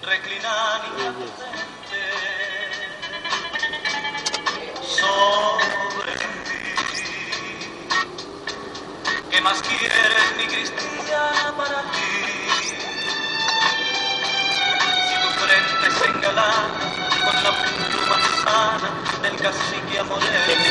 reclinar y frente sobre mí. ¿Qué más quieres, mi cristiana, para ti? Si tu frente se engalana con la pluma sana del cacique amoreno,